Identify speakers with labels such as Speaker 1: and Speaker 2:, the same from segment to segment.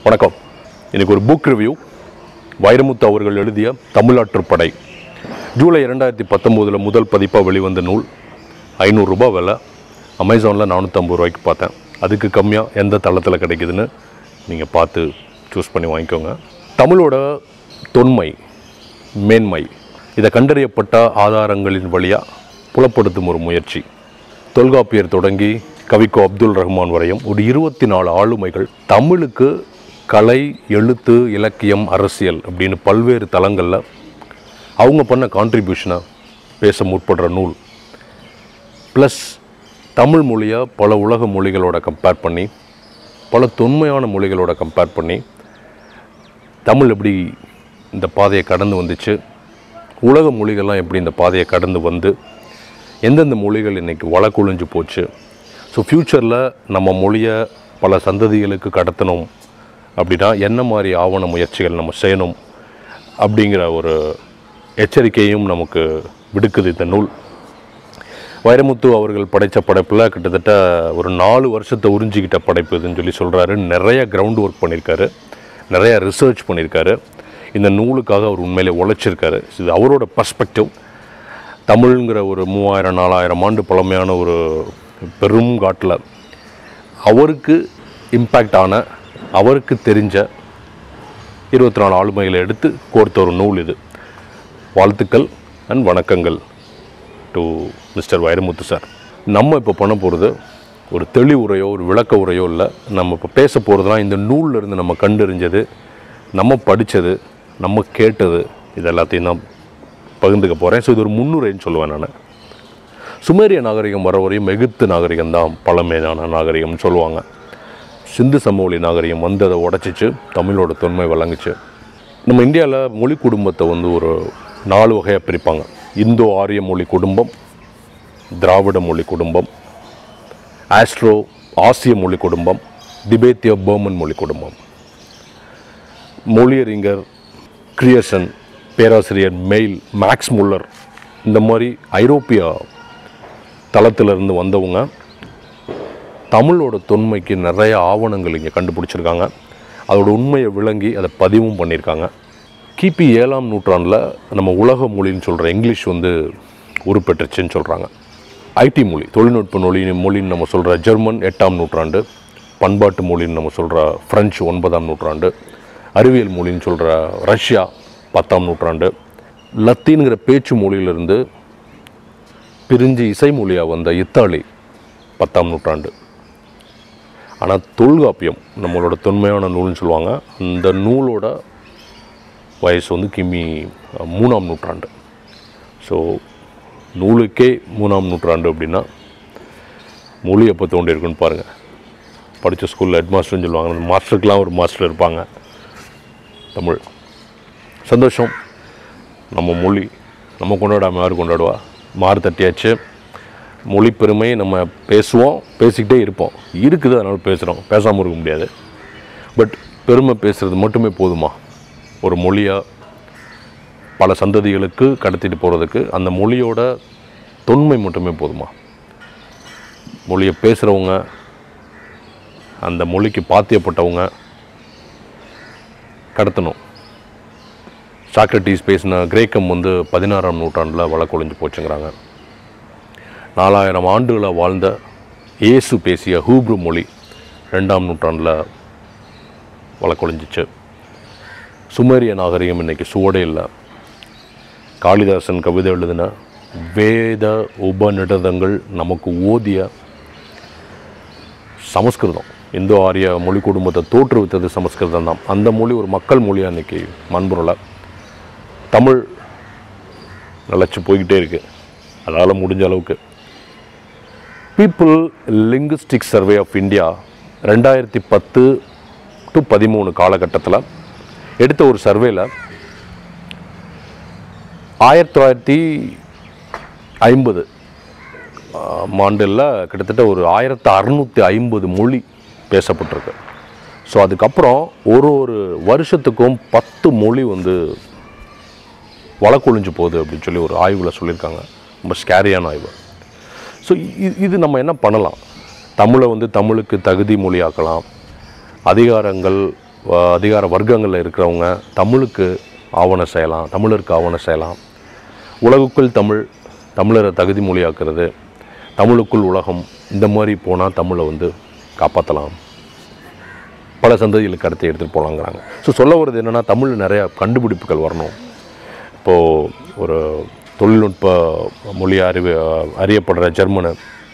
Speaker 1: வணக்கம். இன்னைக்கு ஒரு புக் ரிவ்யூ. வைரமுத்து அவர்கள் எழுதிய தமிழ்நாட்டுப்படை. ஜூலை 2019 முதல் பதிப்பாக வெளிவந்த நூல். 500 ரூபாய் விலை. அமேசானில் 450 ரூபாய்க்கு பார்த்தேன். அதுக்கு கம்மியாக எந்த தளத்தில் கிடைக்குதுன்னு நீங்கள் பார்த்து சூஸ் பண்ணி வாங்கிக்கோங்க. தமிழோட தொன்மை, மேன்மை இதை கண்டறியப்பட்ட ஆதாரங்களின் வழியாக புலப்படுத்தும் ஒரு முயற்சி. தொல்காப்பியர் தொடங்கி கவிக்கோ அப்துல் ரஹ்மான் வரையும் ஒரு 24 ஆளுமைகள் தமிழுக்கு கலை, எழுத்து, இலக்கியம், அரசியல் அப்படின்னு பல்வேறு தளங்களில் அவங்க பண்ண கான்ட்ரிபியூஷனை பேச முற்படுற நூல். ப்ளஸ் தமிழ் மொழியை பல உலக மொழிகளோட கம்பேர் பண்ணி, பல தொன்மையான மொழிகளோட கம்பேர் பண்ணி தமிழ் எப்படி இந்த பாதையை கடந்து வந்துச்சு, உலக மொழிகள்லாம் எப்படி இந்த பாதையை கடந்து வந்து எந்தெந்த மொழிகள் இன்றைக்கி வழக்குழிஞ்சு போச்சு, ஸோ ஃப்யூச்சரில் நம்ம மொழியை பல சந்ததிகளுக்கு கடத்தணும் அப்படின்னா என்ன மாதிரி ஆவண முயற்சிகள் நம்ம செய்யணும் அப்படிங்கிற ஒரு எச்சரிக்கையும் நமக்கு விடுக்குது இந்த நூல். வைரமுத்து அவர்கள் படைத்த படைப்பில் கிட்டத்தட்ட ஒரு 4 வருஷத்தை உறிஞ்சிக்கிட்ட படைப்பு இதுன்னு சொல்லி சொல்கிறாரு. நிறைய கிரவுண்ட் ஒர்க் பண்ணியிருக்காரு, நிறைய ரிசர்ச் பண்ணியிருக்காரு. இந்த நூலுக்காக அவர் உண்மையிலே உழைச்சிருக்காரு. இது அவரோட பர்ஸ்பெக்டிவ். தமிழ்ங்கிற ஒரு 3000-4000 ஆண்டு பழமையான ஒரு பெரும் காட்டில் அவருக்கு இம்பேக்ட் ஆன, அவருக்கு தெரிஞ்ச 24 ஆளுமைகளை எடுத்து கோர்த்த ஒரு நூல் இது. வாழ்த்துக்கள் அண்ட் வணக்கங்கள் டு மிஸ்டர் வைரமுத்து சார். நம்ம இப்போ பண்ண போகிறது ஒரு தெளிவுரையோ ஒரு விளக்க உரையோ இல்லை. நம்ம இப்போ பேச போகிறதுலாம் இந்த நூலில் இருந்து நம்ம கண்டறிஞ்சது, நம்ம படித்தது, நம்ம கேட்டது, இது எல்லாத்தையும் நான் பகிர்ந்துக்க போகிறேன். ஸோ இது ஒரு முன்னுரைன்னு சொல்லுவேன் நான். சுமேரிய நாகரிகம் வர வரையும் எகிப்து நாகரிகம் தான் பழமையான நாகரிகம்னு சொல்லுவாங்க. சிந்து சமவெளி நாகரிகம் வந்து அதை உடச்சிச்சு, தமிழோட தொன்மை வழங்குச்சு. நம்ம இந்தியாவில் மொழி குடும்பத்தை வந்து ஒரு 4 வகையாக பிரிப்பாங்க. இந்தோ ஆரிய மொழி குடும்பம், திராவிட மொழி குடும்பம், ஆசிய மொழி குடும்பம், திபேத்திய பர்மன் மொழி குடும்பம். மொழியறிஞர் கிரியர்சன், பேராசிரியர் மெயில், மேக்ஸ் முல்லர், இந்த மாதிரி ஐரோப்பிய தளத்திலிருந்து வந்தவங்க தமிழோட தொன்மைக்கு நிறைய ஆவணங்கள் இங்கே கண்டுபிடிச்சிருக்காங்க. அதோட உண்மையை விளங்கி அதை பதிவும் பண்ணியிருக்காங்க. கிபி 7ஆம் நூற்றாண்டில் நம்ம உலக மொழின்னு சொல்கிற இங்கிலீஷ் வந்து உருப்பெற்றுச்சுன்னு சொல்கிறாங்க. ஐடி மொழி, தொழில்நுட்ப மொழின்னு நம்ம சொல்கிற ஜெர்மன் 8ஆம் நூற்றாண்டு, பண்பாட்டு மொழின்னு நம்ம சொல்கிற ஃப்ரெஞ்சு 9ஆம் நூற்றாண்டு, அறிவியல் மொழின்னு சொல்கிற ரஷ்யா 10ஆம் நூற்றாண்டு, லத்தீன்கிற பேச்சு மொழியிலிருந்து பிரிஞ்சு இசை மொழியாக வந்த இத்தாலி 10ஆம் நூற்றாண்டு. ஆனால் தொல்காப்பியம் நம்மளோட தொன்மையான நூல்னு சொல்லுவாங்க. அந்த நூலோட வயசு வந்து கிமி 3ஆம் நூற்றாண்டு. ஸோ நூலுக்கே 3ஆம் நூற்றாண்டு அப்படின்னா மொழி எப்போ தோண்டியிருக்குன்னு பாருங்கள். படித்த ஸ்கூலில் ஹெட் மாஸ்டர்னு சொல்லுவாங்க, அந்த மாஸ்டருக்கெலாம் ஒரு மாஸ்டர் இருப்பாங்க. தமிழ் சந்தோஷம். நம்ம மொழி நம்ம கொண்டாடாமல் யார் கொண்டாடுவா? மாறு தட்டியாச்சு. மொழி பெருமை நம்ம பேசுவோம், பேசிக்கிட்டே இருப்போம். இருக்குது, அதனால் பேசுகிறோம், பேசாமல் இருக்க முடியாது. பட் பெருமை பேசுகிறது மட்டுமே போதுமா? ஒரு மொழியை பல சந்ததிகளுக்கு கடத்திட்டு போகிறதுக்கு அந்த மொழியோட தொன்மை மட்டுமே போதுமா? மொழியை பேசுகிறவங்க, அந்த மொழிக்கு பாத்தியப்பட்டவங்க கடத்தணும். சாக்ரட்டிஸ் பேசின கிரேக்கம் வந்து 16ஆம் நூற்றாண்டில் வழக்கொழிஞ்சு போச்சுங்கிறாங்க. 4000 ஆண்டுகளை வாழ்ந்த இயேசு பேசிய ஹூப்ரு மொழி 2ஆம் நூற்றாண்டில் வழக்கொழிஞ்சிச்சு. சுமேரிய நாகரிகம் இன்றைக்கி சுவடே இல்லை. காளிதாசன் கவிதை எழுதின வேத உபநிடதங்கள் நமக்கு ஓதிய சமஸ்கிருதம், இந்தோ ஆரிய மொழி குடும்பத்தை தோற்றுவித்தது சமஸ்கிருதம் தான். அந்த மொழி ஒரு மக்கள் மொழியாக இன்றைக்கி மண்புறலை. தமிழ் நிலச்சி போய்கிட்டே இருக்குது. அதனால் முடிஞ்ச அளவுக்கு people linguistic survey of India 2010 to 13 காலகட்டத்தில் எடுத்த ஒரு சர்வேல 1950 ஆண்டில் கிட்டத்தட்ட ஒரு 1650 மொழி பேசப்பட்டிருக்கு. ஸோ அதுக்கப்புறம் ஒரு வருஷத்துக்கும் 10 மொழி வந்து வழக்கொழிஞ்சு போகுது அப்படின்னு சொல்லி ஒரு ஆய்வில் சொல்லியிருக்காங்க. ரொம்ப ஸ்கேரியான ஆய்வு. ஸோ இது நம்ம என்ன பண்ணலாம்? தமிழை வந்து தமிழுக்கு தகுதி மொழியாக்கலாம், அதிகாரங்கள் அதிகார வர்க்கங்களில் இருக்கிறவங்க தமிழுக்கு ஆவணம் செய்யலாம், தமிழருக்கு ஆவணம் செய்யலாம். உலகுக்குள் தமிழ், தமிழரை தகுதி மொழியாக்குறது, தமிழுக்குள் உலகம், இந்த மாதிரி போனால் தமிழை வந்து காப்பாற்றலாம், பல சந்ததிகளுக்கு கடத்தி எடுத்துகிட்டு போகலாங்கிறாங்க. ஸோ சொல்ல வருது என்னென்னா, தமிழில் நிறையா கண்டுபிடிப்புகள் வரணும். இப்போது ஒரு தொழில்நுட்ப மொழி அறியப்படுற ஜெர்மனு,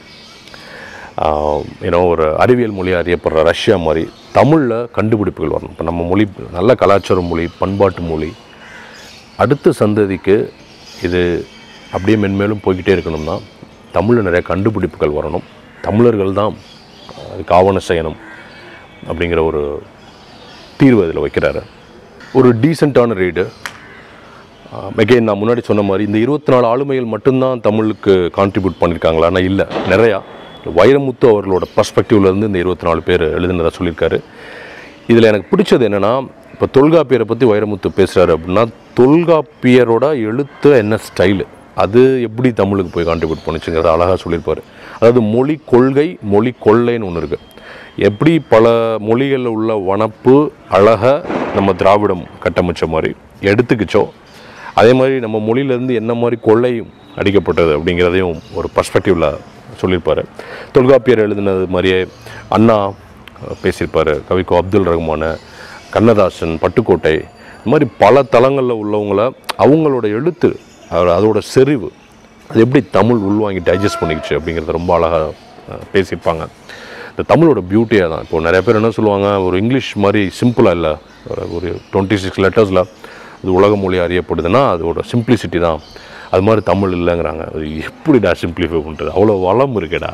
Speaker 1: ஒரு அறிவியல் மொழி அறியப்படுற ரஷ்யா மாதிரி தமிழில் கண்டுபிடிப்புகள் வரணும். இப்போ நம்ம மொழி நல்ல கலாச்சார மொழி, பண்பாட்டு மொழி, அடுத்த சந்ததிக்கு இது அப்படியே மென்மேலும் போய்கிட்டே இருக்கணும்னா தமிழில் நிறைய கண்டுபிடிப்புகள் வரணும். தமிழர்கள் தான் அதுக்கு ஆவணம் செய்யணும் அப்படிங்கிற ஒரு தீர்வு அதில் வைக்கிறாரு. ஒரு டீசெண்டான ரீடு. அகெயின் நான் முன்னாடி சொன்ன மாதிரி இந்த 24 ஆளுமைகள் மட்டும்தான் தமிழுக்கு கான்ட்ரிபியூட் பண்ணியிருக்காங்களா? ஆனால் இல்லை, நிறையா. வைரமுத்து அவர்களோட பர்ஸ்பெக்டிவ்லேருந்து இந்த 24 பேர் எழுதுனதாக சொல்லியிருக்காரு. இதில் எனக்கு பிடிச்சது என்னென்னா, இப்போ தொல்காப்பியரை பற்றி வைரமுத்து பேசுகிறாரு அப்படின்னா, தொல்காப்பியரோட எழுத்து என்ன ஸ்டைலு, அது எப்படி தமிழுக்கு போய் கான்ட்ரிபியூட் பண்ணிச்சுங்கிறத அழகாக சொல்லியிருப்பார். அதாவது மொழி கொள்கை, மொழி கொள்ளைன்னு ஒன்று இருக்குது. எப்படி பல மொழிகளில் உள்ள வனப்பு அழகாக நம்ம திராவிடம் கட்டமைச்ச மாதிரி எடுத்துக்கிச்சோ, அதே மாதிரி நம்ம மொழியிலேருந்து என்ன மாதிரி கொள்ளையும் அடிக்கப்பட்டது அப்படிங்கிறதையும் ஒரு பர்ஸ்பெக்டிவில் சொல்லியிருப்பார். தொல்காப்பியர் எழுதினது மாதிரியே அண்ணா பேசியிருப்பார், கவிக்கோ அப்துல் ரஹ்மான், கண்ணதாசன், பட்டுக்கோட்டை, இந்த மாதிரி பல தளங்களில் உள்ளவங்கள அவங்களோட எழுத்து, அதோட செறிவு, அது எப்படி தமிழ் உள்வாங்கி டைஜஸ்ட் பண்ணிக்கிச்சு அப்படிங்கிறத ரொம்ப அழகாக பேசியிருப்பாங்க. இந்த தமிழோட பியூட்டியாக தான். இப்போது நிறைய பேர் என்ன சொல்லுவாங்க, ஒரு இங்கிலீஷ் மாதிரி சிம்பிளாக இல்லை, ஒரு 26 லெட்டர்ஸில் அது உலக மொழி அறியப்படுதுன்னா அதோட சிம்பிளிசிட்டி தான். அது மாதிரி தமிழ் இல்லைங்கிறாங்க. அது எப்படிடா சிம்பிளிஃபை பண்ணுறது, அவ்வளோ வளம் இருக்குடா.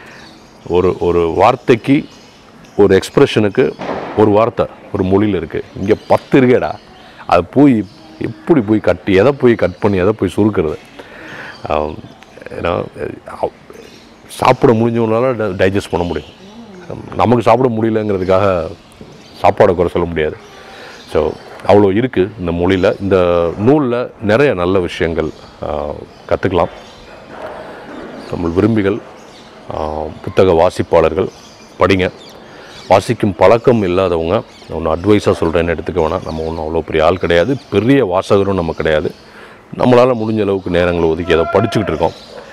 Speaker 1: ஒரு வார்த்தைக்கு, ஒரு எக்ஸ்ப்ரெஷனுக்கு ஒரு வார்த்தை ஒரு மொழியில் இருக்குது, இங்கே 10 இருக்கேடா. அது போய் எப்படி போய் கட்டி, எதை போய் கட் பண்ணி எதை போய் சுருக்கிறது. ஏன்னா சாப்பிட முடிஞ்சவங்களால டைஜஸ்ட் பண்ண முடியும், நமக்கு சாப்பிட முடியலங்கிறதுக்காக சாப்பாடை குறை சொல்ல முடியாது. ஸோ அவ்வளோ இருக்குது இந்த மொழியில். இந்த நூலில் நிறைய நல்ல விஷயங்கள் கற்றுக்கலாம். தமிழ் விரும்பிகள், புத்தக வாசிப்பாளர்கள் படிங்க. வாசிக்கும் பழக்கம் இல்லாதவங்க, ஒன்று அட்வைஸாக சொல்கிறேன்னு எடுத்துக்க வேணாம். நம்ம ஒன்றும் அவ்வளோ பெரிய ஆள் கிடையாது, பெரிய வாசகரும் நம்ம கிடையாது. நம்மளால் முடிஞ்ச அளவுக்கு நேரங்களை ஒதுக்கி அதை படிச்சுக்கிட்டு இருக்கோம்.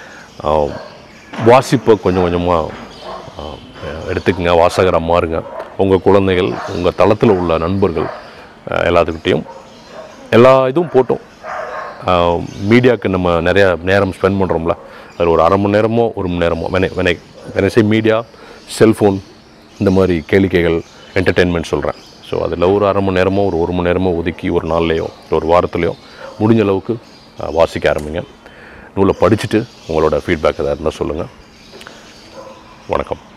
Speaker 1: வாசிப்பை கொஞ்சம் கொஞ்சமாக எடுத்துக்கங்க, வாசகராக மாறுங்க. உங்கள் குழந்தைகள், உங்கள் தளத்தில் உள்ள நண்பர்கள் எல்லாத்துக்கிட்டையும் எல்லா இதுவும் போட்டோம். மீடியாவுக்கு நம்ம நிறையா நேரம் ஸ்பெண்ட் பண்ணுறோம்ல, அதில் ஒரு அரை மணி நேரமோ 1 மணி நேரமோ வெனசை மீடியா, செல்ஃபோன், இந்த மாதிரி கேளிக்கைகள், என்டர்டெயின்மெண்ட் சொல்கிறேன். ஸோ அதில் ஒரு அரை மணி நேரமோ 1 மணி நேரமோ ஒதுக்கி ஒரு நாள்லேயோ ஒரு வாரத்துலேயோ முடிஞ்ச அளவுக்கு வாசிக்க ஆரம்பிங்க. நூலை படிச்சுட்டு உங்களோட ஃபீட்பேக் எதாவது இருந்தால் சொல்லுங்கள். வணக்கம்.